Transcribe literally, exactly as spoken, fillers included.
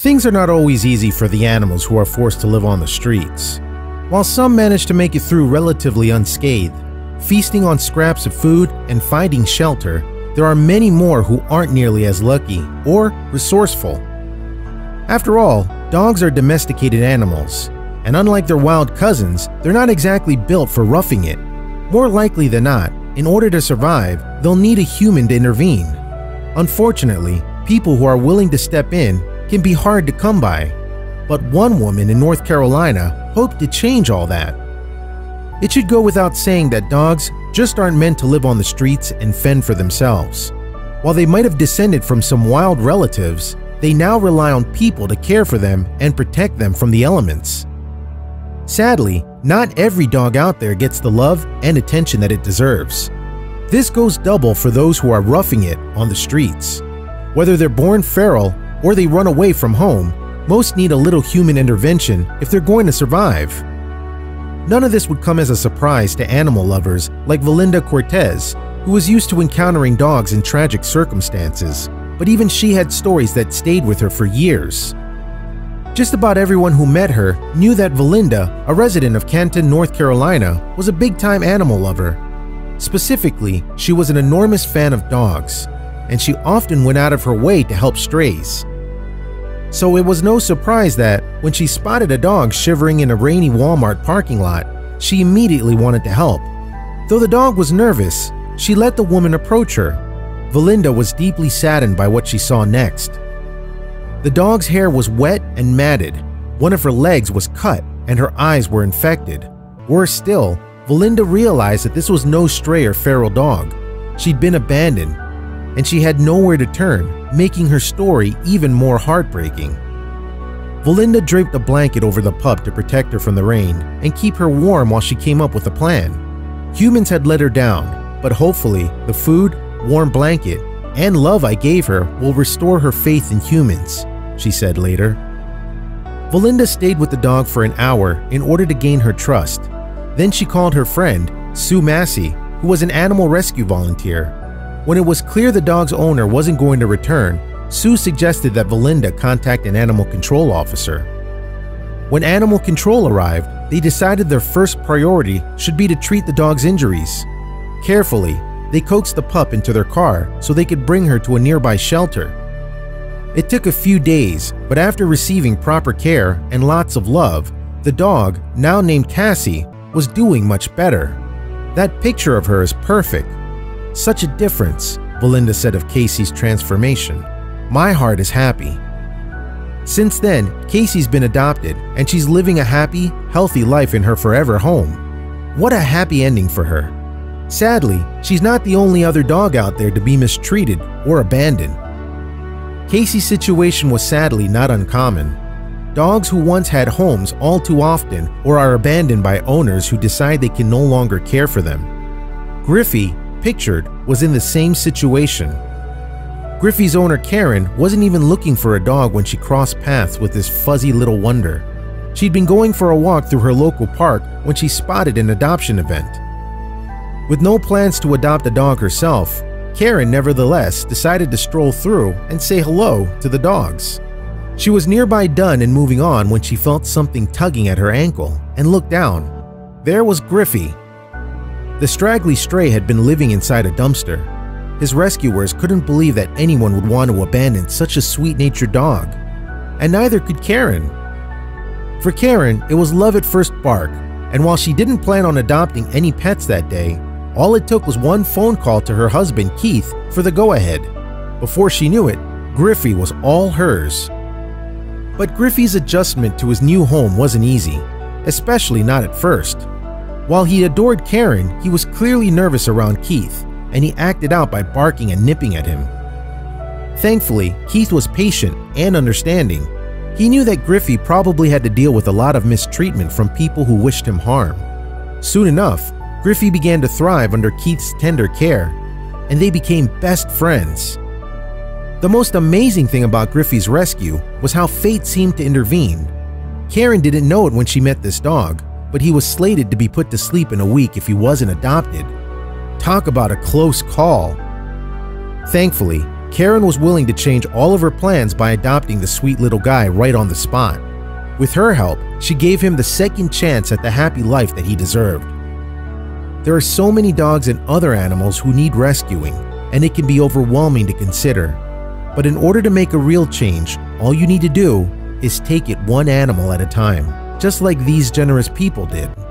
Things are not always easy for the animals who are forced to live on the streets. While some manage to make it through relatively unscathed, feasting on scraps of food and finding shelter, there are many more who aren't nearly as lucky or resourceful. After all, dogs are domesticated animals, and unlike their wild cousins, they're not exactly built for roughing it. More likely than not, in order to survive, they'll need a human to intervene. Unfortunately, people who are willing to step in can be hard to come by, but one woman in North Carolina hoped to change all that. It should go without saying that dogs just aren't meant to live on the streets and fend for themselves. While they might have descended from some wild relatives, they now rely on people to care for them and protect them from the elements. Sadly, not every dog out there gets the love and attention that it deserves. This goes double for those who are roughing it on the streets. Whether they're born feral or they run away from home, most need a little human intervention if they're going to survive. None of this would come as a surprise to animal lovers like Valinda Cortez, who was used to encountering dogs in tragic circumstances, but even she had stories that stayed with her for years. Just about everyone who met her knew that Valinda, a resident of Canton, North Carolina, was a big-time animal lover. Specifically, she was an enormous fan of dogs, and she often went out of her way to help strays. So it was no surprise that, when she spotted a dog shivering in a rainy Walmart parking lot, she immediately wanted to help. Though the dog was nervous, she let the woman approach her. Valinda was deeply saddened by what she saw next. The dog's hair was wet and matted, one of her legs was cut, and her eyes were infected. Worse still, Valinda realized that this was no stray or feral dog. She'd been abandoned, and she had nowhere to turn, making her story even more heartbreaking. Valinda draped a blanket over the pup to protect her from the rain and keep her warm while she came up with a plan. Humans had let her down, but hopefully the food, warm blanket, and love I gave her will restore her faith in humans, she said later. Valinda stayed with the dog for an hour in order to gain her trust. Then she called her friend, Sue Massey, who was an animal rescue volunteer. When it was clear the dog's owner wasn't going to return, Sue suggested that Valinda contact an animal control officer. When animal control arrived, they decided their first priority should be to treat the dog's injuries. Carefully, they coaxed the pup into their car so they could bring her to a nearby shelter. It took a few days, but after receiving proper care and lots of love, the dog, now named Cassie, was doing much better. That picture of her is perfect. Such a difference, Valinda said of Casey's transformation. My heart is happy. Since then, Casey's been adopted and she's living a happy, healthy life in her forever home. What a happy ending for her. Sadly, she's not the only other dog out there to be mistreated or abandoned. Casey's situation was sadly not uncommon. Dogs who once had homes all too often or are abandoned by owners who decide they can no longer care for them. Griffey, pictured, was in the same situation. Griffey's owner Karen wasn't even looking for a dog when she crossed paths with this fuzzy little wonder. She'd been going for a walk through her local park when she spotted an adoption event. With no plans to adopt a dog herself, Karen nevertheless decided to stroll through and say hello to the dogs. She was nearby done and moving on when she felt something tugging at her ankle and looked down. There was Griffey. The straggly stray had been living inside a dumpster. His rescuers couldn't believe that anyone would want to abandon such a sweet-natured dog, and neither could Karen. For Karen, it was love at first bark, and while she didn't plan on adopting any pets that day, all it took was one phone call to her husband Keith for the go-ahead. Before she knew it, Griffey was all hers. But Griffey's adjustment to his new home wasn't easy, especially not at first. While he adored Karen, he was clearly nervous around Keith, and he acted out by barking and nipping at him. Thankfully, Keith was patient and understanding. He knew that Griffey probably had to deal with a lot of mistreatment from people who wished him harm. Soon enough, Griffey began to thrive under Keith's tender care, and they became best friends. The most amazing thing about Griffey's rescue was how fate seemed to intervene. Karen didn't know it when she met this dog, but he was slated to be put to sleep in a week if he wasn't adopted. Talk about a close call. Thankfully, Karen was willing to change all of her plans by adopting the sweet little guy right on the spot. With her help, she gave him the second chance at the happy life that he deserved. There are so many dogs and other animals who need rescuing, and it can be overwhelming to consider. But in order to make a real change, all you need to do is take it one animal at a time, just like these generous people did.